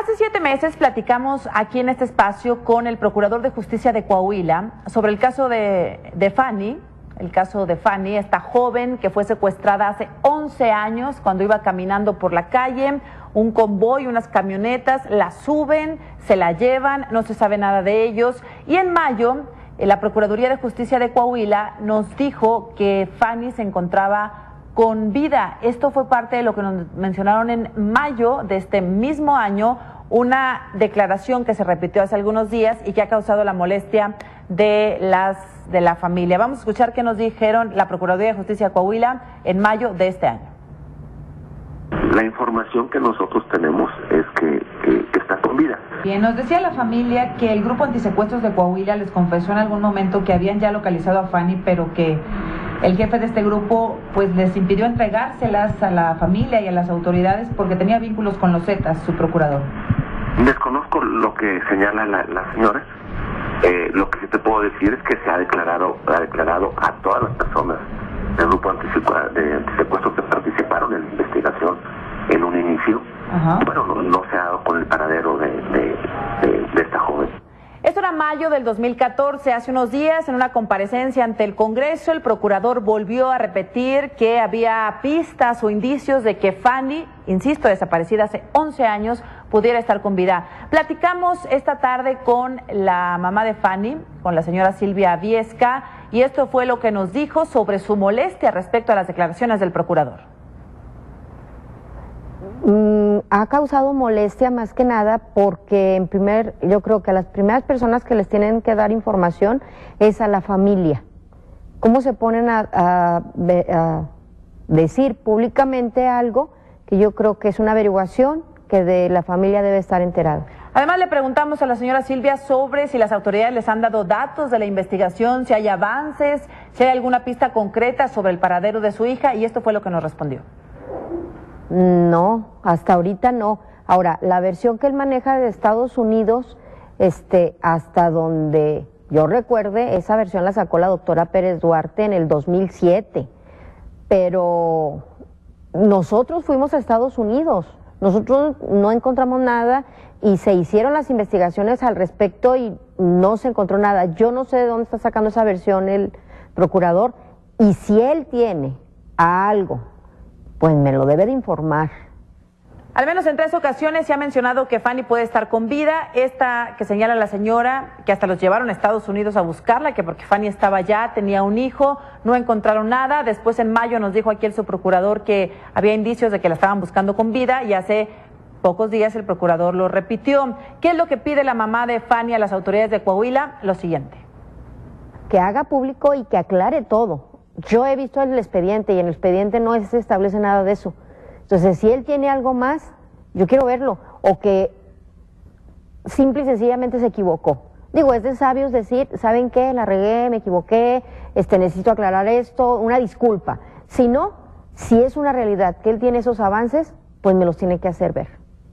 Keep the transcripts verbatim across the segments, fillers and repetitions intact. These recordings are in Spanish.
Hace siete meses platicamos aquí en este espacio con el Procurador de Justicia de Coahuila sobre el caso de, de Fanny, el caso de Fanny, esta joven que fue secuestrada hace once años cuando iba caminando por la calle, un convoy, unas camionetas, la suben, se la llevan, no se sabe nada de ellos, y en mayo la Procuraduría de Justicia de Coahuila nos dijo que Fanny se encontraba con vida. Esto fue parte de lo que nos mencionaron en mayo de este mismo año, una declaración que se repitió hace algunos días y que ha causado la molestia de las de la familia. Vamos a escuchar qué nos dijeron la Procuraduría de Justicia de Coahuila en mayo de este año. La información que nosotros tenemos es que, que, que está con vida. Bien, nos decía la familia que el Grupo Antisecuestros de Coahuila les confesó en algún momento que habían ya localizado a Fanny, pero que el jefe de este grupo pues les impidió entregárselas a la familia y a las autoridades porque tenía vínculos con los Zetas, su procurador. Desconozco lo que señala la, la señora. Eh, lo que sí te puedo decir es que se ha declarado, ha declarado a todas las personas del grupo antisecuestros de antisecuestros que participaron en la investigación en un inicio. Ajá. Bueno, no, no se ha dado con el paradero de, de, de, de esta joven. Esto era mayo del dos mil catorce, hace unos días en una comparecencia ante el Congreso, el procurador volvió a repetir que había pistas o indicios de que Fanny, insisto, desaparecida hace once años, pudiera estar con vida. Platicamos esta tarde con la mamá de Fanny, con la señora Silvia Viesca, y esto fue lo que nos dijo sobre su molestia respecto a las declaraciones del procurador. Mm, ha causado molestia más que nada porque en primer, yo creo que a las primeras personas que les tienen que dar información es a la familia. ¿Cómo se ponen a, a, a decir públicamente algo que yo creo que es una averiguación que de la familia debe estar enterada? Además le preguntamos a la señora Silvia sobre si las autoridades les han dado datos de la investigación, si hay avances, si hay alguna pista concreta sobre el paradero de su hija, y esto fue lo que nos respondió. No, hasta ahorita no. Ahora, la versión que él maneja de Estados Unidos, este, hasta donde yo recuerde, esa versión la sacó la doctora Pérez Duarte en el dos mil siete, pero nosotros fuimos a Estados Unidos, nosotros no encontramos nada y se hicieron las investigaciones al respecto y no se encontró nada. Yo no sé de dónde está sacando esa versión el procurador, y si él tiene algo, pues me lo debe de informar. Al menos en tres ocasiones se ha mencionado que Fanny puede estar con vida. Esta que señala la señora, que hasta los llevaron a Estados Unidos a buscarla, que porque Fanny estaba allá, tenía un hijo, no encontraron nada. Después en mayo nos dijo aquí el subprocurador que había indicios de que la estaban buscando con vida, y hace pocos días el procurador lo repitió. ¿Qué es lo que pide la mamá de Fanny a las autoridades de Coahuila? Lo siguiente: que haga público y que aclare todo. Yo he visto el expediente y en el expediente no se establece nada de eso. Entonces, si él tiene algo más, yo quiero verlo. O que simple y sencillamente se equivocó. Digo, es de sabios decir, ¿saben qué? La regué, me equivoqué, este, necesito aclarar esto, una disculpa. Si no, si es una realidad que él tiene esos avances, pues me los tiene que hacer ver.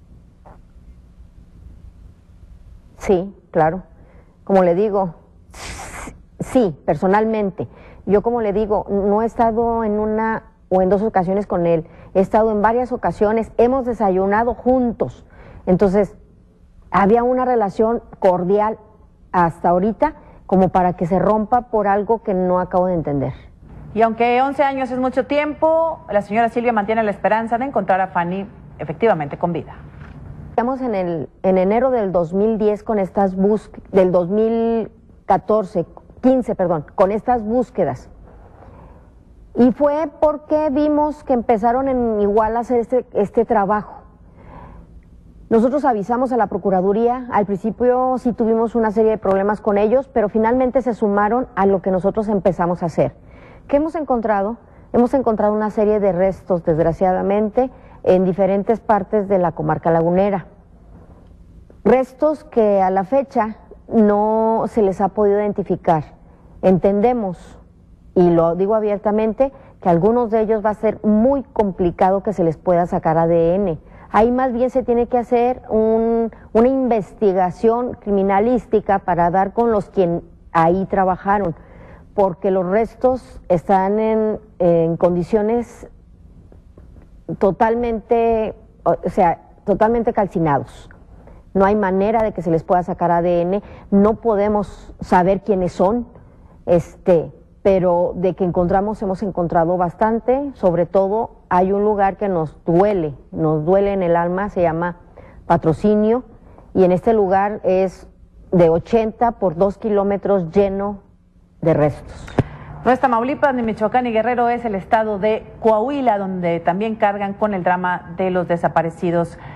Sí, claro. Como le digo, sí, personalmente. Yo, como le digo, no he estado en una o en dos ocasiones con él, he estado en varias ocasiones, hemos desayunado juntos, entonces había una relación cordial hasta ahorita como para que se rompa por algo que no acabo de entender. Y aunque once años es mucho tiempo, la señora Silvia mantiene la esperanza de encontrar a Fanny efectivamente con vida. Estamos en, el, en enero del dos mil diez con estas búsquedas, del dos mil catorce, quince, perdón, con estas búsquedas. Y fue porque vimos que empezaron en igual a hacer este, este trabajo. Nosotros avisamos a la Procuraduría, al principio sí tuvimos una serie de problemas con ellos, pero finalmente se sumaron a lo que nosotros empezamos a hacer. ¿Qué hemos encontrado? Hemos encontrado una serie de restos, desgraciadamente, en diferentes partes de la comarca lagunera. Restos que a la fecha no se les ha podido identificar. Entendemos, y lo digo abiertamente, que algunos de ellos va a ser muy complicado que se les pueda sacar A D N. Ahí más bien se tiene que hacer un, una investigación criminalística para dar con los quien ahí trabajaron, porque los restos están en, en condiciones totalmente, o sea, totalmente calcinados. no hay manera de que se les pueda sacar A D N, no podemos saber quiénes son, este, pero de que encontramos, hemos encontrado bastante. Sobre todo hay un lugar que nos duele, nos duele en el alma, se llama Patrocinio, y en este lugar es de ochenta por dos kilómetros lleno de restos. No es Tamaulipas, ni Michoacán, ni Guerrero, es el estado de Coahuila, donde también cargan con el drama de los desaparecidos